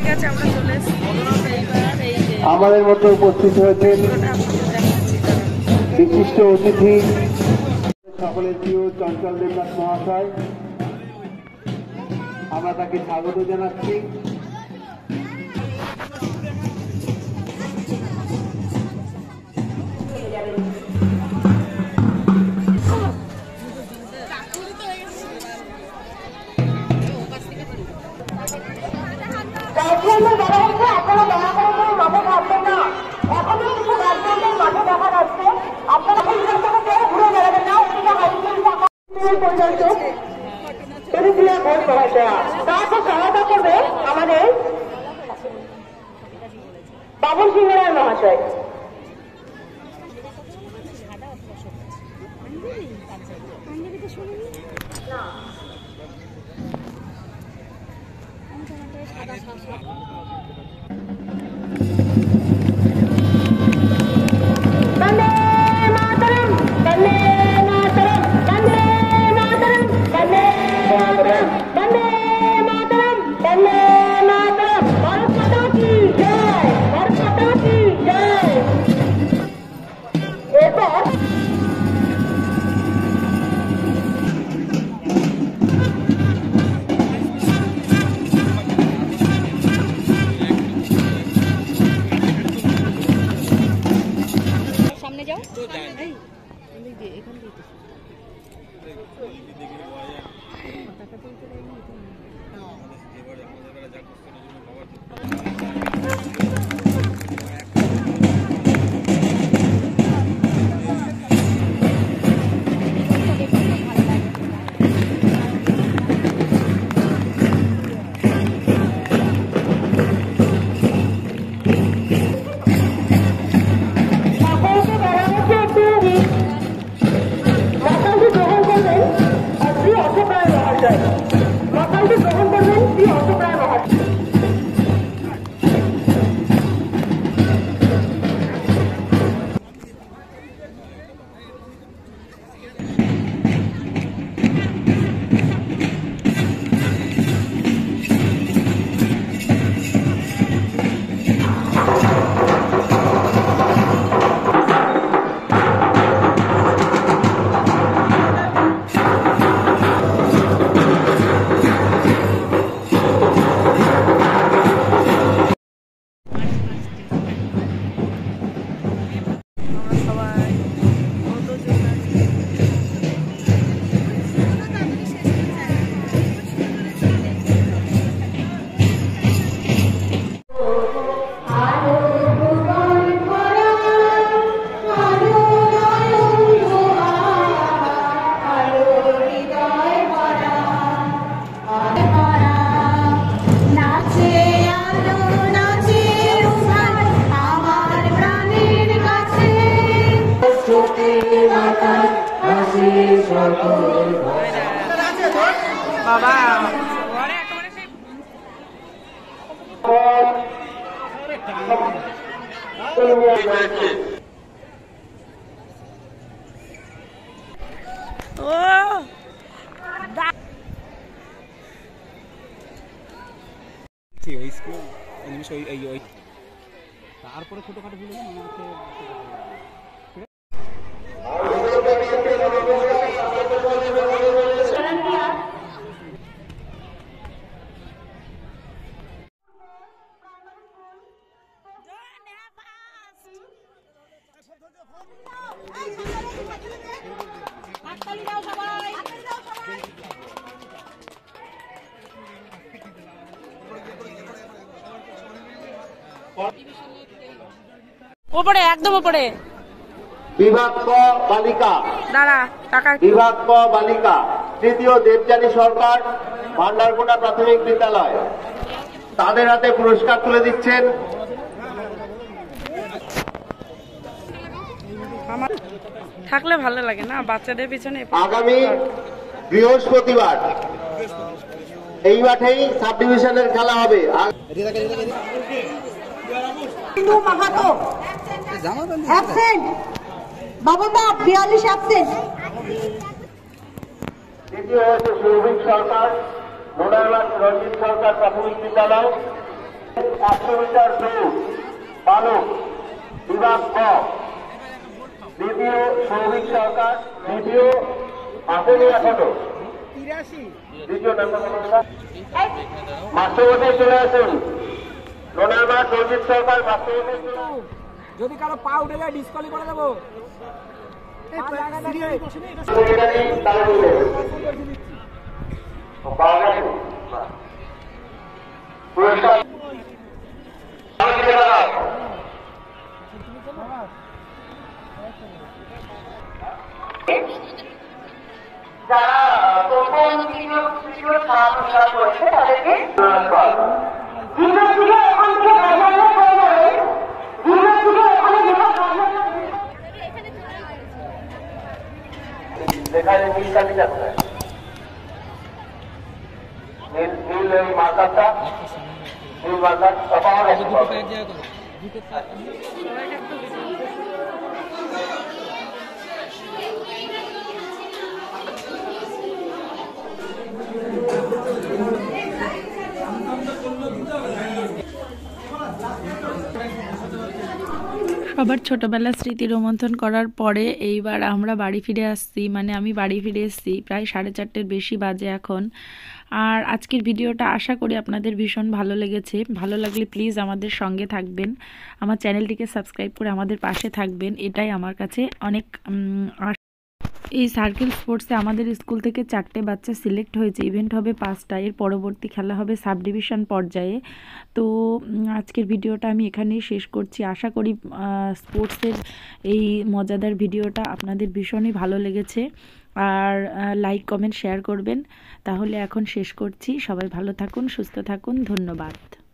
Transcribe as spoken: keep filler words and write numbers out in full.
আছে, আমরা চলে এসেছি। আমাদের মধ্যে উপস্থিত হয়েছেন বিশিষ্ট অতিথি সকলের প্রিয় চঞ্চল দেবনাথ মহাশয়। আমরা তাকে স্বাগত জানাচ্ছি। সহায়তা করবে আমাদের বাবুল সিং রায় মহাশয়। বাবা তারপরে ছোটখাটো ভুল ওপরে একদম ওপরে বিভাগ ক বালিকা দাঁড়া টাকা বিভাগ ক বালিকা তৃতীয় দেবযানী সরকার ভান্ডারকোনা প্রাথমিক বিদ্যালয় তাদের হাতে পুরস্কার তুলে দিচ্ছেন। আমার থাকলে ভালো লাগে না বাচ্চাদের পিছনে। আগামী বৃহস্পতিবার এই মাঠেই সাব ডিভিশনের খেলা হবে। মাহাতো অ্যাবসেন্ট, বাবুদা বিয়াল্লিশ অ্যাবসেন্ট। দ্বিতীয় হচ্ছে সৌভিক সরকার, নোডারবাদ রঞ্জিত সরকার প্রাথমিক বিদ্যালয়। একশো মিটার দৌড় বালক বিভাগ ক, দ্বিতীয় সৌভিক সরকার, দ্বিতীয় আসেনি এখনো, দ্বিতীয় নাম্বার মাস্টারমশাই চলে আসুন। লোনার মাঠ রঞ্জিত সরকার মাস্টারমশাই চলে আসুন। যদি কারো পা উঠে যায় ডিসকোয়ালি করে দেবো। সেক্রেটারি তারা বললেন পাওয়া গেছে পুরস্কার যারা প্রথম তৃতীয় তৃতীয় স্থান অধিকার করেছে তাদেরকে জিরো থেকে ওখান থেকে বাজারে হয়ে যাবে, জিরো থেকে ওখানে যেটা বাজারে যেখানে নীল কালিটা কোথায়, নীল নীল এই মার্কারটা, নীল মার্কার পাওয়া গেছে। দুটো এক জায়গায় করো দুটো সবার ছোটবেলার স্মৃতি রোমন্থন করার পরে এইবার আমরা বাড়ি ফিরে আসছি, মানে আমি বাড়ি ফিরে এসেছি প্রায় সাড়ে চারটের বেশি বাজে এখন। আর আজকের ভিডিওটা আশা করি আপনাদের ভীষণ ভালো লেগেছে। ভালো লাগলে প্লিজ আমাদের সঙ্গে থাকবেন, আমার চ্যানেলটিকে সাবস্ক্রাইব করে আমাদের পাশে থাকবেন, এটাই আমার কাছে অনেক এই সার্কেল স্পোর্টসে আমাদের স্কুল থেকে চারটে বাচ্চা সিলেক্ট হয়েছে। ইভেন্ট হবে পাঁচটা, এর পরবর্তী খেলা হবে সাব ডিভিশন পর্যায়ে। তো আজকের ভিডিওটা আমি এখানেই শেষ করছি। আশা করি স্পোর্টসের এই মজাদার ভিডিওটা আপনাদের ভীষণই ভালো লেগেছে। আর লাইক কমেন্ট শেয়ার করবেন। তাহলে এখন শেষ করছি। সবাই ভালো থাকুন, সুস্থ থাকুন, ধন্যবাদ।